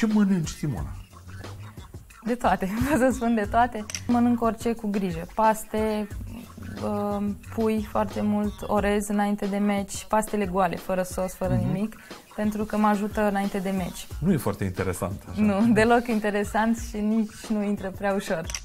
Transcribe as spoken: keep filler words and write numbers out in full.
Ce mănânci, Simona? De toate, vă să spun de toate. Mănânc orice cu grijă. Paste, uh, pui foarte mult, orez înainte de meci, pastele goale, fără sos, fără mm-hmm. nimic, pentru că mă ajută înainte de meci. Nu e foarte interesant. Așa. Nu, deloc interesant și nici nu intră prea ușor.